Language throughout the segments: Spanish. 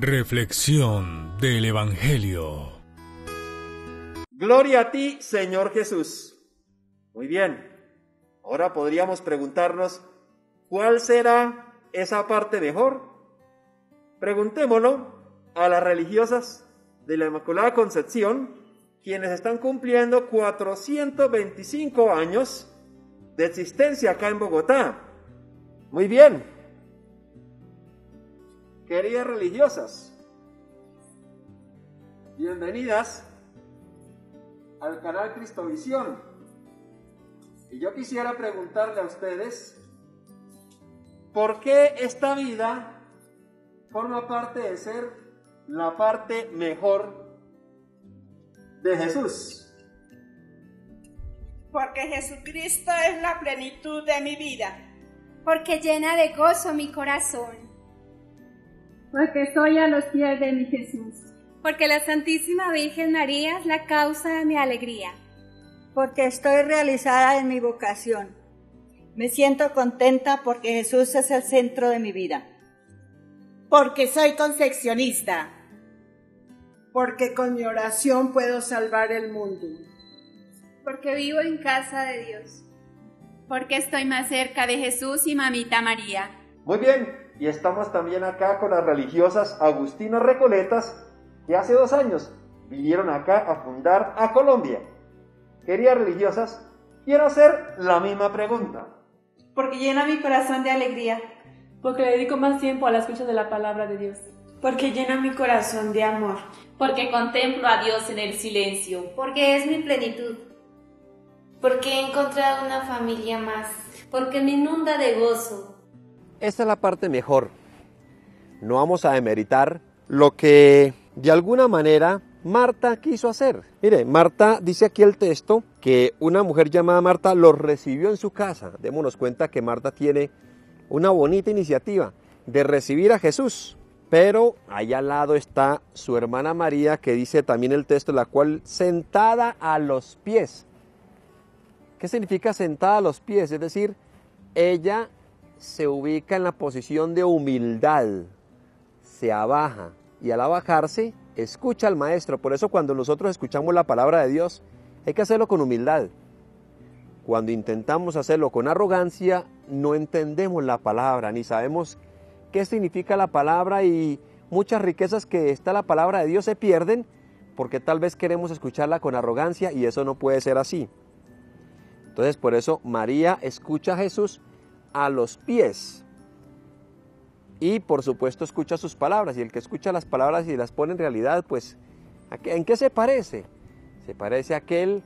Reflexión del Evangelio. Gloria a ti, Señor Jesús. Muy bien, ahora podríamos preguntarnos, ¿cuál será esa parte mejor? Preguntémoslo a las religiosas de la Inmaculada Concepción, quienes están cumpliendo 425 años de existencia acá en Bogotá. Muy bien. Queridas religiosas, bienvenidas al canal Cristovisión. Y yo quisiera preguntarle a ustedes, ¿por qué esta vida forma parte de ser la parte mejor de Jesús? Porque Jesucristo es la plenitud de mi vida. Porque llena de gozo mi corazón. Porque estoy a los pies de mi Jesús. Porque la Santísima Virgen María es la causa de mi alegría. Porque estoy realizada en mi vocación. Me siento contenta porque Jesús es el centro de mi vida. Porque soy concepcionista. Porque con mi oración puedo salvar el mundo. Porque vivo en casa de Dios. Porque estoy más cerca de Jesús y Mamita María. Muy bien, y estamos también acá con las religiosas Agustinas Recoletas, que hace 2 años vinieron acá a fundar a Colombia. Queridas religiosas, quiero hacer la misma pregunta. Porque llena mi corazón de alegría. Porque le dedico más tiempo a la escucha de la palabra de Dios. Porque llena mi corazón de amor. Porque contemplo a Dios en el silencio. Porque es mi plenitud. Porque he encontrado una familia más. Porque me inunda de gozo. Esta es la parte mejor. No vamos a demeritar lo que de alguna manera Marta quiso hacer. Mire, Marta dice aquí el texto que una mujer llamada Marta los recibió en su casa. Démonos cuenta que Marta tiene una bonita iniciativa de recibir a Jesús. Pero allá al lado está su hermana María, que dice también el texto, la cual sentada a los pies. ¿Qué significa sentada a los pies? Es decir, ella se ubica en la posición de humildad, se abaja y al abajarse escucha al maestro. Por eso cuando nosotros escuchamos la palabra de Dios hay que hacerlo con humildad. Cuando intentamos hacerlo con arrogancia no entendemos la palabra ni sabemos qué significa la palabra, y muchas riquezas que está la palabra de Dios se pierden porque tal vez queremos escucharla con arrogancia y eso no puede ser así. Entonces por eso María escucha a Jesús a los pies y por supuesto escucha sus palabras, y el que escucha las palabras y las pone en realidad, pues ¿en qué se parece? Se parece a aquel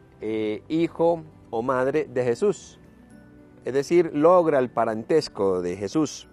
hijo o madre de Jesús, es decir, logra el parentesco de Jesús.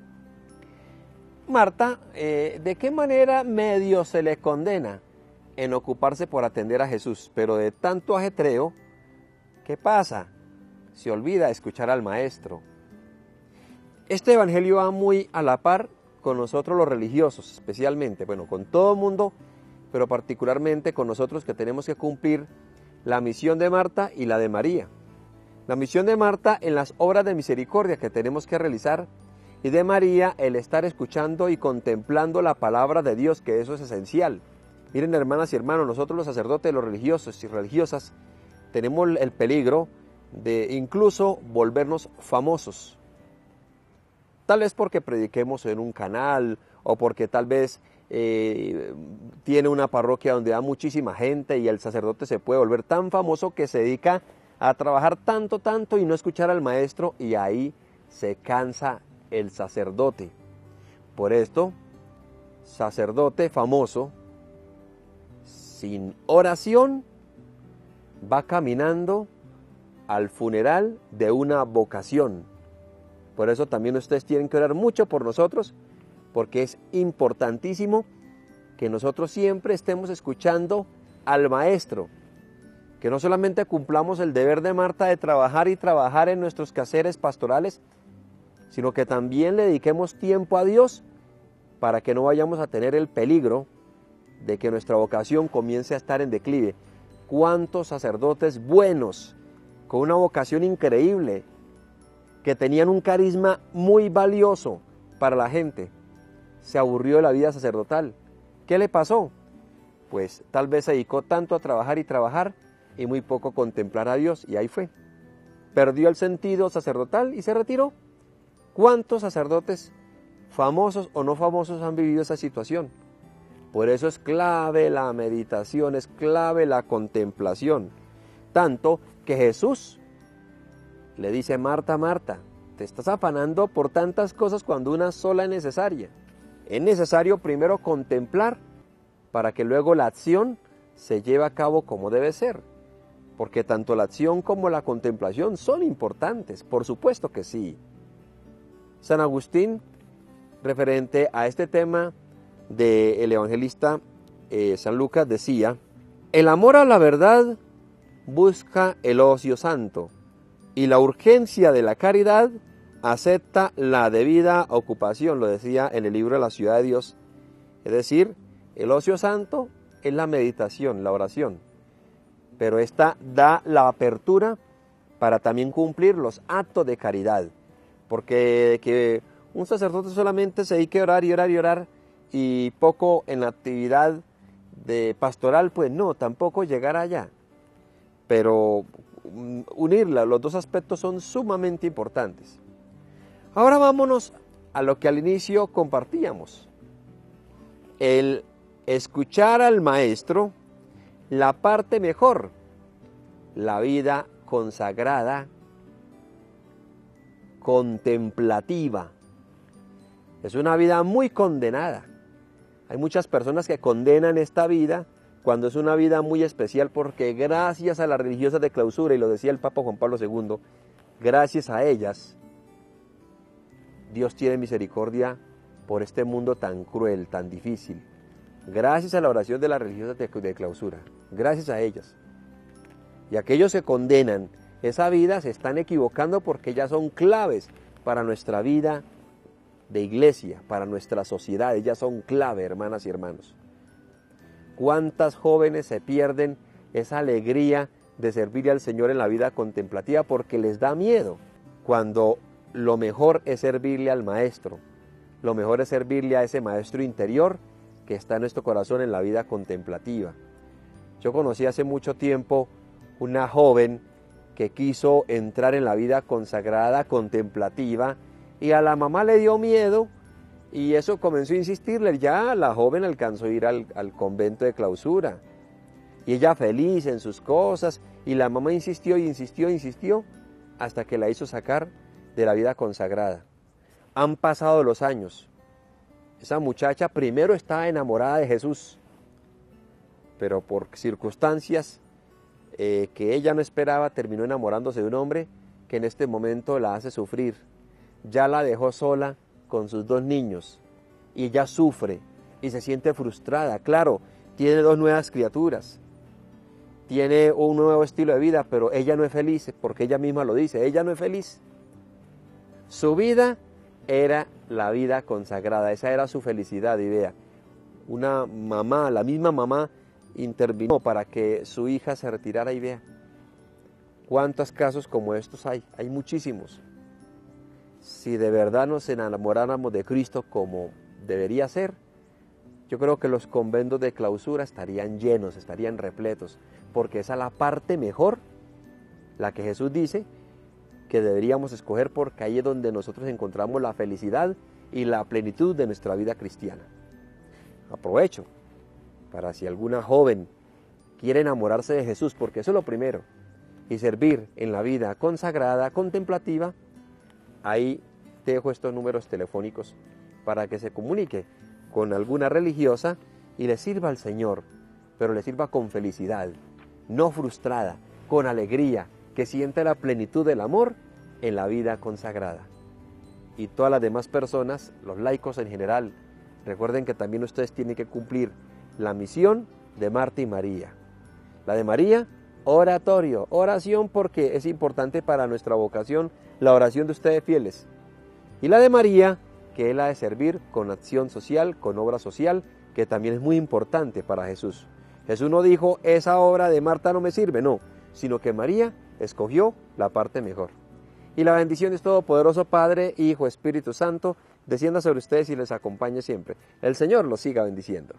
Marta, ¿de qué manera medio se le condena? En ocuparse por atender a Jesús, pero de tanto ajetreo, ¿qué pasa? Se olvida escuchar al maestro. Este evangelio va muy a la par con nosotros los religiosos, especialmente, bueno, con todo el mundo, pero particularmente con nosotros que tenemos que cumplir la misión de Marta y la de María. La misión de Marta en las obras de misericordia que tenemos que realizar, y de María el estar escuchando y contemplando la palabra de Dios, que eso es esencial. Miren, hermanas y hermanos, nosotros los sacerdotes, los religiosos y religiosas, tenemos el peligro de incluso volvernos famosos. Tal vez porque prediquemos en un canal o porque tal vez tiene una parroquia donde va muchísima gente y el sacerdote se puede volver tan famoso que se dedica a trabajar tanto y no escuchar al maestro, y ahí se cansa el sacerdote. Por esto, sacerdote famoso sin oración va caminando al funeral de una vocación. Por eso también ustedes tienen que orar mucho por nosotros, porque es importantísimo que nosotros siempre estemos escuchando al maestro, que no solamente cumplamos el deber de Marta de trabajar y trabajar en nuestros quehaceres pastorales, sino que también le dediquemos tiempo a Dios para que no vayamos a tener el peligro de que nuestra vocación comience a estar en declive. ¿Cuántos sacerdotes buenos, con una vocación increíble, que tenían un carisma muy valioso para la gente, se aburrió de la vida sacerdotal. ¿Qué le pasó? Pues tal vez se dedicó tanto a trabajar y muy poco a contemplar a Dios, y ahí fue. Perdió el sentido sacerdotal y se retiró. ¿Cuántos sacerdotes, famosos o no famosos, han vivido esa situación? Por eso es clave la meditación, es clave la contemplación. Tanto que Jesús le dice: Marta, Marta, te estás afanando por tantas cosas cuando una sola es necesaria. Es necesario primero contemplar para que luego la acción se lleve a cabo como debe ser. Porque tanto la acción como la contemplación son importantes, por supuesto que sí. San Agustín, referente a este tema del evangelista San Lucas, decía: el amor a la verdad busca el ocio santo, y la urgencia de la caridad acepta la debida ocupación. Lo decía en el libro de la Ciudad de Dios. Es decir, el ocio santo es la meditación, la oración, pero esta da la apertura para también cumplir los actos de caridad, porque que un sacerdote solamente se dedique a orar y orar y orar y poco en la actividad de pastoral, pues no, tampoco llegar allá. Pero unirla, los dos aspectos son sumamente importantes. Ahora vámonos a lo que al inicio compartíamos. El escuchar al maestro, la parte mejor, la vida consagrada, contemplativa. Es una vida muy condenada. Hay muchas personas que condenan esta vida cuando es una vida muy especial, porque gracias a las religiosas de clausura, y lo decía el Papa Juan Pablo II, gracias a ellas, Dios tiene misericordia por este mundo tan cruel, tan difícil. Gracias a la oración de las religiosas de clausura, gracias a ellas. Y aquellos que condenan esa vida se están equivocando, porque ellas son claves para nuestra vida de iglesia, para nuestra sociedad. Ellas son clave, hermanas y hermanos. ¿Cuántas jóvenes se pierden esa alegría de servir al Señor en la vida contemplativa porque les da miedo? Cuando lo mejor es servirle al Maestro, lo mejor es servirle a ese Maestro interior que está en nuestro corazón en la vida contemplativa. Yo conocí hace mucho tiempo una joven que quiso entrar en la vida consagrada, contemplativa, y a la mamá le dio miedo, y eso comenzó a insistirle. Ya la joven alcanzó a ir al convento de clausura, y ella feliz en sus cosas, y la mamá insistió y insistió, hasta que la hizo sacar de la vida consagrada. Han pasado los años. Esa muchacha primero estaba enamorada de Jesús, pero por circunstancias que ella no esperaba, terminó enamorándose de un hombre que en este momento la hace sufrir. Ya la dejó sola con sus 2 niños, y ella sufre y se siente frustrada. Claro, tiene 2 nuevas criaturas, tiene un nuevo estilo de vida, pero ella no es feliz, porque ella misma lo dice, ella no es feliz. Su vida era la vida consagrada, esa era su felicidad. Y vea, una mamá, la misma mamá, intervino para que su hija se retirara, y vea cuántos casos como estos hay muchísimos. Si de verdad nos enamoráramos de Cristo como debería ser, yo creo que los conventos de clausura estarían llenos, estarían repletos, porque esa es la parte mejor, la que Jesús dice que deberíamos escoger, porque ahí es donde nosotros encontramos la felicidad y la plenitud de nuestra vida cristiana. Aprovecho para, si alguna joven quiere enamorarse de Jesús, porque eso es lo primero, y servir en la vida consagrada, contemplativa, ahí te dejo estos números telefónicos para que se comunique con alguna religiosa y le sirva al Señor, pero le sirva con felicidad, no frustrada, con alegría, que sienta la plenitud del amor en la vida consagrada. Y todas las demás personas, los laicos en general, recuerden que también ustedes tienen que cumplir la misión de Marta y María. La de María, oratorio, oración, porque es importante para nuestra vocación la oración de ustedes fieles. Y la de María, que es la de servir con acción social, con obra social, que también es muy importante para Jesús. Jesús no dijo, esa obra de Marta no me sirve, no, sino que María escogió la parte mejor. Y la bendición de Todopoderoso Padre, Hijo, Espíritu Santo, descienda sobre ustedes y les acompañe siempre. El Señor los siga bendiciendo.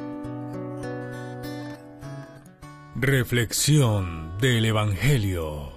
Reflexión del Evangelio.